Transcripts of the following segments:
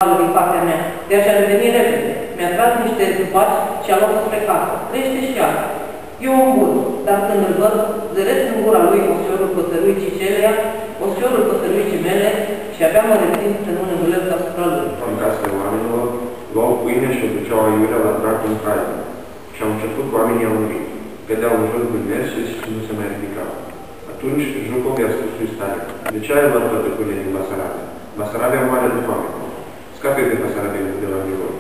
malul din partea mea. De aceea a revenit repede. Mi-a tras niște zupaci și a luat spre casă. Trăiește și ea. Eu un bun, dar când îl văd, zăresc în gura lui oșiorul păsăruicii celea, oșiorul păsăruicii mele și abia mă rețin să nu învâlesc asupra lui. În casele oamenilor, luau pâine și o duceau aiurea la drac în traie. Și au început cu oamenii a muri. Cădeau în jos din verse și nu se mai ridicau. Atunci Jucov i-a spus lui Stalin: de ce ai luat toate pâinile din Basarabia? Basarabia moare de foame. Scape pe Basarabia de la Miroi.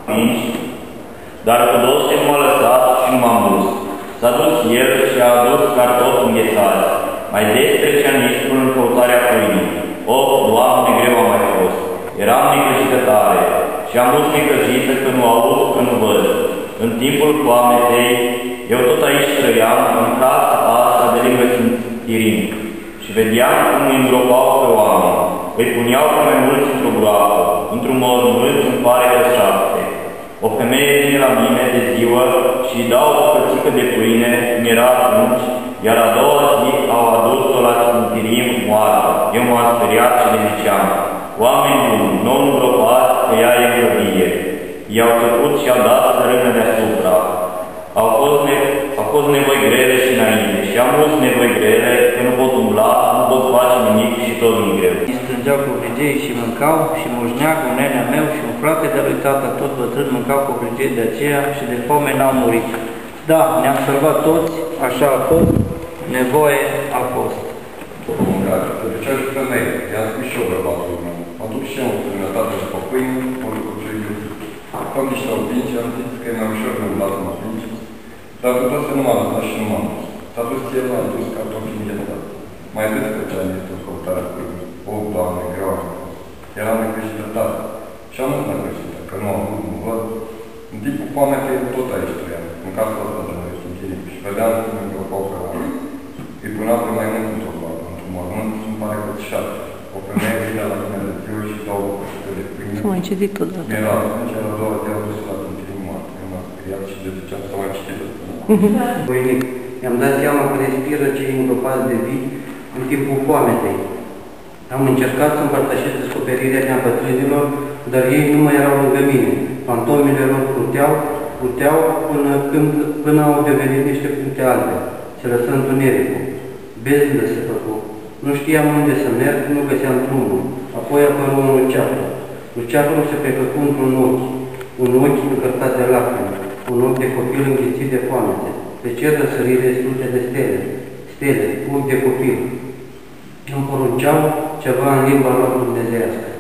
Dar cu 200 nu m-a lăsat și nu m-am dus. S-a dus el și a adus cartofi înghețați. Mai des trecea ministrul în căutarea pâinii. O, Doamne, greu a mai fost. Eram necăjită tare și am dus necăjită că nu aud, că nu văd. În timpul foametei, eu tot aici trăiam, în casa asta de lângă Tirim, și vedeam cum îi îngropau pe oameni. Îi puneau pe mai mulți într-o groapă, într-un mormânt îmi pare că 7. O femeie vine la mine de ziua și îi dau o pățică de pâine, cum era atunci, iar a doua zi au adus-o la Tirim moartă. Eu m-am speriat și le ziceam: oameni buni, nu îngropați, că ea e îngrăbie. I-au făcut și au dat să râmă deasupra. Au fost nevoi grele și înainte și am mulți nevoi grele, că nu pot umbla, nu pot face nimic și tot nu-i greu. Îi strângeau covrigei și mâncau și moșneacul, nenea meu și un frate de-a lui tata tot bătrân mâncau covrigei de aceea și de foame n-au murit. Da, ne-am salvat toți, așa a fost, nevoie a fost. Că de ce aș femeie? I-am spus și eu bărbatul meu. Mă duc și eu în străinătate și pe pâine, mă duc cu cei iubi. Am niște opinci, am zis că e mai ușor de umblat în opinci. Dar cu toate nu m-a lăsat și nu m-am dus. S-a dus el, m-a dus cartofii înghețat. Mai des că ce-am zis în căutarea pâinii. O, Doamne, greu a fost. Eram necăjită tare. Și am mult necăjită, că nu am avut, nu văd. În timpul foametei tot aici trăiam, în casa asta de noi, în Tirim. Și vedeam cum îmi îngropau pe oameni. Îi puneau pe mai mult într-o groapă, într-un mormânt, și îmi pare că 7. O femeie vine la mine de ziua și dau o pățică de pâine. S-a mai citit odată. Mi-era atunci, la a doua zi a dus la Tirim moartă. Eu m-am speriat și de ziceam să mai citit asta. Voinic, i-am dat seama că respiră cei îngropați de vii în timpul foametei. Am încercat să împărtășesc descoperirea neapătrânilor, dar ei nu mai erau lângă mine. Fantomile lor pluteau până au devenit niște puncte albe. Se lăsă întunericul. Bezdă se făcu. Nu știam unde să merg, nu găseam drumul. Apoi apăru un luceafăr. Luceafărul se precăcu într-un ochi. Un ochi încărcat de lacrimi. Un ochi de copil înghițit de foamete. Pe cer răsărire sute de stele, ochi de copil. Îmi porunceau ceva în limba lor dumnezeiască.